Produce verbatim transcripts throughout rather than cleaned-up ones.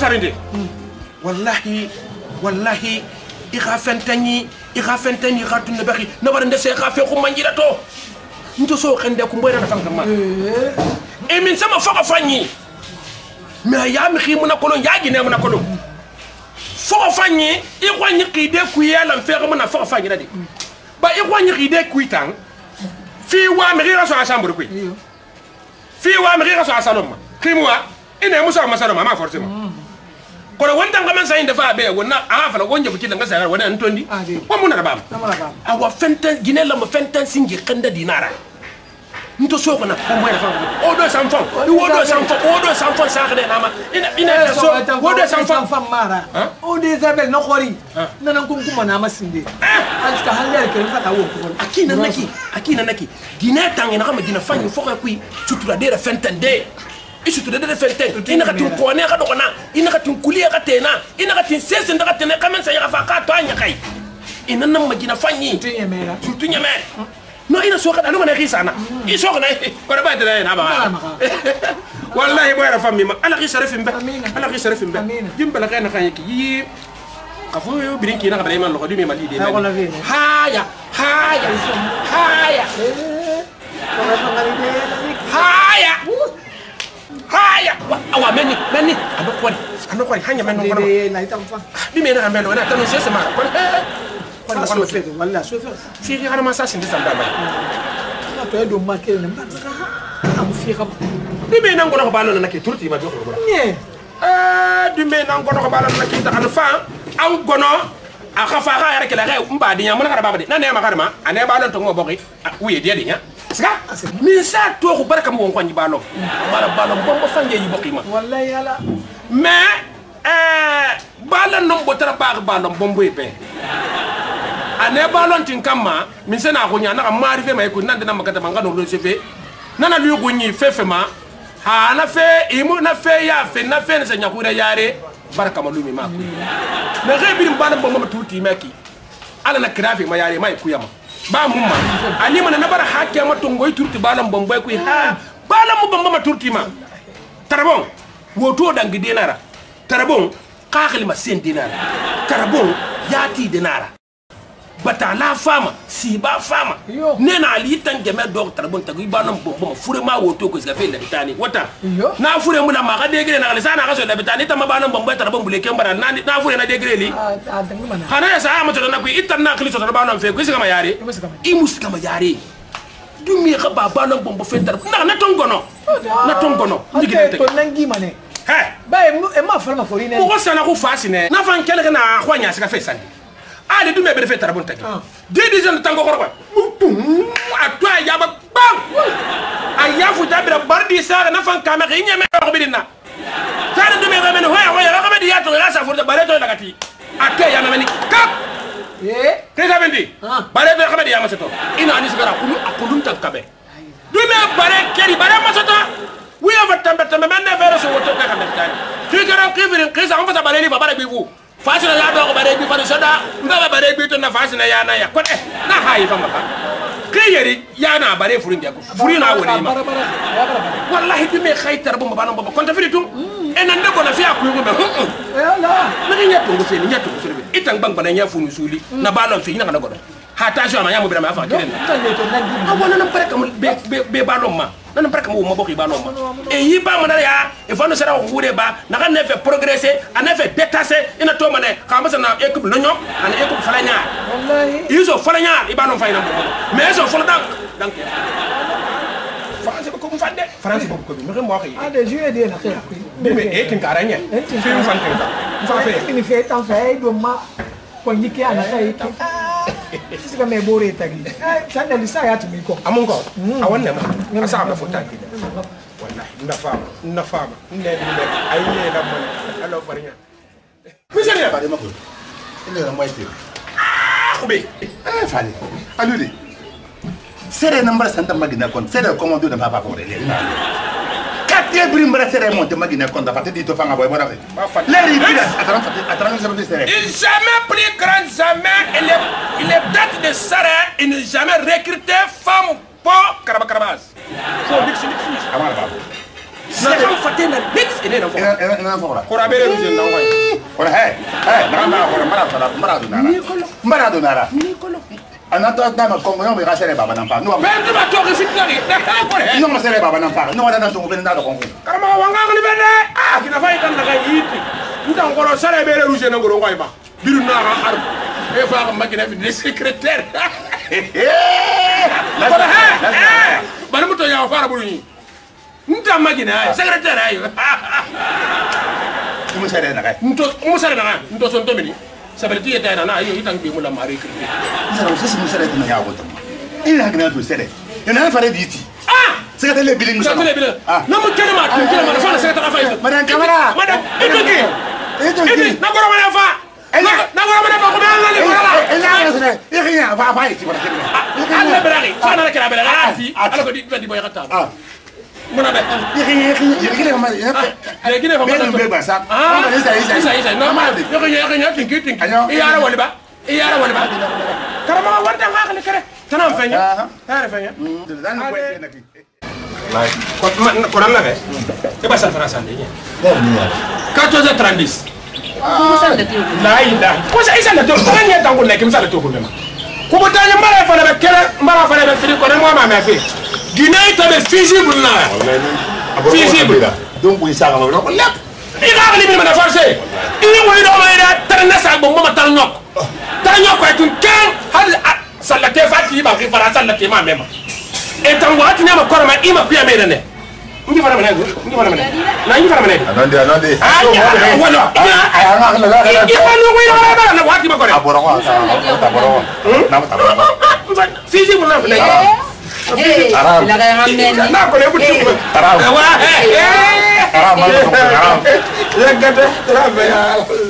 sabindi wallahi wallahi i ka fentani i ka fentani ka tunne baki na bara ndese ka fe ko manjira to nto so khande ko mboyra fanga ma e min sama faka fanyi mais ya mi khimuna ko lon yaagi ne muna ko lon faka fanyi i ko nyi qide ku yela fe ko muna faka fanyi dadi ba i ko nyi qide ku tan fi wa mi rira so asambur ku fi wa mi rira so asaloma khimwa ina musa masaloma ma forcément kono wonta ngaman sa inde fa be wonna a fala wonje fuki danga sa wona antondi ko mun na bam awa fenten ginella mo fenten singi khanda dinara nto soko na ko moy fa o do sanfon o do sanfon o do sanfon sa khade na ma ina ina so o do sanfon fam mara o de zabel no khori nanan kum kuma na masinde aska halle ke fa tawo ko akina naki akina naki gine tangina kama gina fanyu foka kui sutura de fenten de isu tude de fenten ina ka tin ko ne ka do na ina ka tin kuliya ka tena ina ka tin sesen da ka tena kamen sa ya fa ka to anya kai ina nan magina fanyi tunya mera tunya mera no ina so ka no na khisa na i so na ko da ba de na ba wallahi boy ra fammi ma ala khisa rafim ba ala khisa rafim ba jimba la kana kan yiki yi ka fo yo birinki na ka bale man lo ko dumi ma li de haya haya haya haya haya awa meni meni ando kwani ando kwani hanya meni ngono na itamfa bime na mbelo na tanu sese mara kwani kwani kwani fetu wala sofa fi kana masa sindi sanda ba na to do marke ne mba amu fi xam bime na ngono ko balo na ke turti ma jox ko ne eh bime na ngono ko balo na ke ta alfa aw gono a khafa ga yare ke la ga mba dinya mun ka baba de na ne ma karma ane balo to ngo boki wuye de dinya ska mi sa to ko baraka mo won balo mara balo bombo fange yi bokima wallahi yala mais euh balo non bo tara baax balo bombo be ane balo tin kama mi sena ko nya na ma rive may ko nande na makata manga no cheve nana lu go nyi fefema ha na fe imu na fe ya fe na fe na senya ko da yare baraka malumi ma ko na rebi balo bombo tuti maki ala na krafi ma yare mai kuyama ba mumma ani mana nabara hakke ma tongoy turti balam bombay kuy ha balam mo bomba ma turti ma tarabon woto dangi dinara tarabon qakhli ma sen dinara tarabon yati dinara bata la fama si ba fama nena ali tan jame dog tarabon tagu balam bomba ma fure ma woto ko ska fe la bitani wata na fure mu na ma ga degre na ga sana ga so la bitani tam balam bomba tarabon bule kembara na na fure na degre li khana ya sa ma to na ku itan na khli to balam fe ko ska ma yare i musika ma yare dumi ka ba balam bomba fe tar na na tongono na tongono ndigine te to nangi mane he ba e ma fa ma forine ko sana ko fasine na fan kele na khwanya ska fe sandi ale dume be fe tarabon tagi de de jen tango korba atwa ya ba bam ayafu jabira bardi sara na fan kama ke nyame ko bidina tare dume ga men hoya hoya ga bidi ya to la sa furta bare to lagati akke ya meni kap eh kesa bendi bare be ga bidi ya masato ina ani sigara kulu akulun tankabe dume bare keri bare masato wi ava tambe tambe men ne vero so woto ka kan tani figara kibirin kesa on fa bare ni fa bare bifu fasina ya do ko bare bi fa soda ngaba bare bi to na fasina ya na ya ko eh na hayi fa maka kiyeri ya na bare furin dia ko furin na woni ma wallahi bi me khaytar bu mabana baba kon ta firitum enen de ko na fi akku ngo me yalla na ngi nyatto ngo feni nyatto ngo feni itang bang bana nya funu suli na balon fi na ko do attention ma nya mo bi ma fa kiren a wona na bare kam be be balon ma nan barka mo mo bokki balon ma e yi ba mo na ya e fa no sera ko wude ba na kan ne fait progresser en effet détasser ina to mané ka ma na équipe no ñok an équipe fala ñaar wallahi iso fala ñaar i balon fay na mo mais so fala dank dank France ko ko fande France ko ko mi mo xey ah de jouer de na xey mais e tin ka ragne fi mu fante ka fa fe ni fe tan fe do ma ko nyike ana xey sika me bore tagi sanda lisa ya tumi ko amun ko a wannan ma asa ba futa ki wallahi na fama na fama ne ne ay ne la man alo farinya mi sene ba de mako ile la moite ah be eh fali aludi sere number santa magina kon sere commando de papa pour les quatre brimbra sere monte magina kon da fate di to fanga boy bona les rivières attends attends jamais sere il jamais pris grand jamais il est il est date de sere il n'est jamais recruté femme po karaba karabas so big big fish amara babo sere fate na big ene na fo ene na fo la ko rabere ru jen na ko ko he he na ma ko mara sala mara do nara mara do nara anata na ma kongo yo me ga sere baba na pa no ben to ba to ke fitna ni da ka ko he no ma sere baba na pa no wada na so ben da do kongo karama wanga ko ni bende ah kina fay tan daga yiti ndan ko sere bere ru jen ngoro ngoy ba biru na ga ar e fa ko magina bi secrétaire la ko he bari muto ya fara bulu ni nta magina secrétaire ayo mu sere na ga nto mu sere na ga nto son to mini sabati yeta na ayo itang bi mu la mari kri sere sisi mu sere na ya ko to ina gna do sere ina fare diti ah secrétaire le bilin secrétaire le bilin na mu kene ma tu kene ma fa secrétaire fa ito madame camara madame ito ki ito ki na goro ma fa na goro ma fa ko dal la wala ina na sere ina fa fa iti wala kene alla bragi fa na kala bela ati ala ko di di boy xata muna be yegi yegi yegi le ma yegi le ma be ba sa ah ma isa isa isa isa no ma yegi yegi yegi tinki tinki iyara wali ba iyara wali ba karama wanda nga xale kare tanam feña tare feña dan ko ene ki ko ko nan la be e ba sa France ande ni quatorze heures trente la ida ko sa isa la to ko ni tan ko nek mi sa la to ko be ma ko bo tanya mara fa la be kere mara fa la be fili ko ne mo ma ma fe Guinée ta be visible na visible donc bu isa ngam no lepp i ga li mi ma forcé i wo do ma ida tan na sa bo mo ma tan ñok tan ñok ay tun kan hal salate fati ba ki fara salate ma mema e tan wati na ma ko ma i ma ku ya me ne ngi fara ma ne ngi fara ma ne na ngi fara ma ne anande anande ah wala ay nga la la i fa no wi na na wati ma ko ne aboro ko aboro na ma taboro visible na ne Haram. Ilaga yang amen. Nah, kalau ibu cuma haram. Wah, haram, haram. Ya kata, haram ya.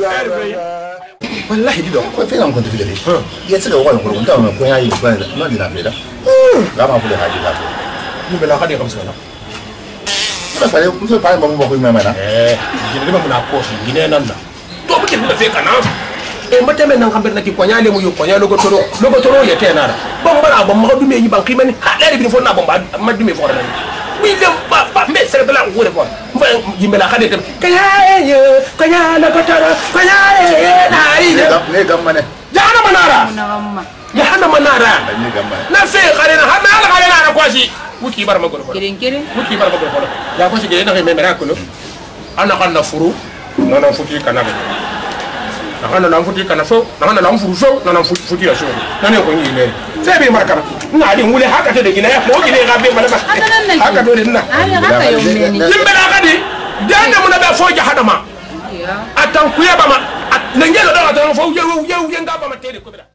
Wallahi di dong. Kau film kau tu filem. Dia cakap orang orang kau orang kau yang ini bukan mana di nak filem. Lama boleh haji lah. Ini belakang dia kamu sekarang. Mana saya, mesti paling bangun bangun mana? Eh, jadi dia mana kos, gini nanda. Tu apa kita fake kan? E mata men nan kamber nati ko nyaale mu yu ko nyaalo go toro lo go toro ye tenara bon bala bon ma dume yi ban kimani ha dare bi fo na bon ba ma dume fo dana mi dem ba ba me sere bala ngure fo mfa yimbela khade dem kaya ye ko nyaalo go toro ko nyaale na yi Ne gamma ne. jahana manara Nama. jahana manara Ne gamma. na fe khare na ha na ala khare na ko si wuki bar ma go ko Kiring kiring. wuki bar ma go ko ya ko si ge na me mera ko no ana kan na furu nono fuki kanabe nana na mfuti kana so nana na mfuru so nana mfuti ya so nana ko ni le se be markara na ali ngule haka te de gina ya mo gine ga be malama haka do de na Ada haka yo meni. yimbe la gadi dana mo na be fo ja hadama Ya. atan kuya ba ma na ngelo do atan fo ye ye ye nga ba ma te de ko bela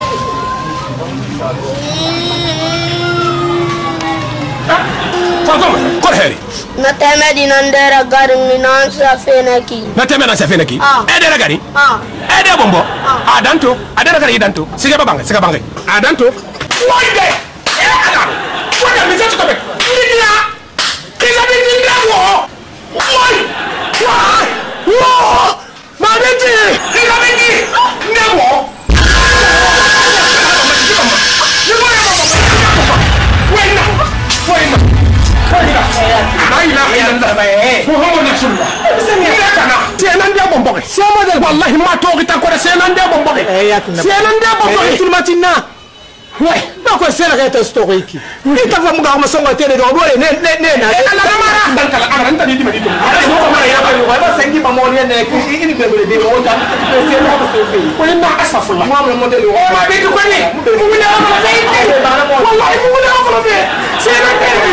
Fagoma ko heri na teme di nandera garing ni nan sa fenaki na teme na sa fenaki Ah. e de la gari ah e de bombo a danto a de la gari danto siga babanga siga bangai a danto wande e ala wanda mi sa ko be nidia kisa bi nidia wo wai wai wo ma beti kisa bi ni nebo Wait, wait, la ilaha illallah muhammadu rasulullah senan dia bomboke sama del wallahi ma to kita ko senan dia bomboke senan dia bomboke tulmatina way ba ko sera ka to sto ko iki ita fa muga ma songa tele do bore ne ne ne na ala mara dan kala ara nta di di mari ara so ko mara ya ba yo ba sengi ba mo ne ne ki ini be be de o ta ko se no ko se ko inna asafullah mo mo de o ma be ko ni mu ne ko fe wallahi mu ne ko fe senan dia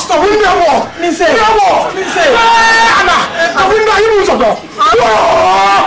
Ana, aku nggak ibu sodo.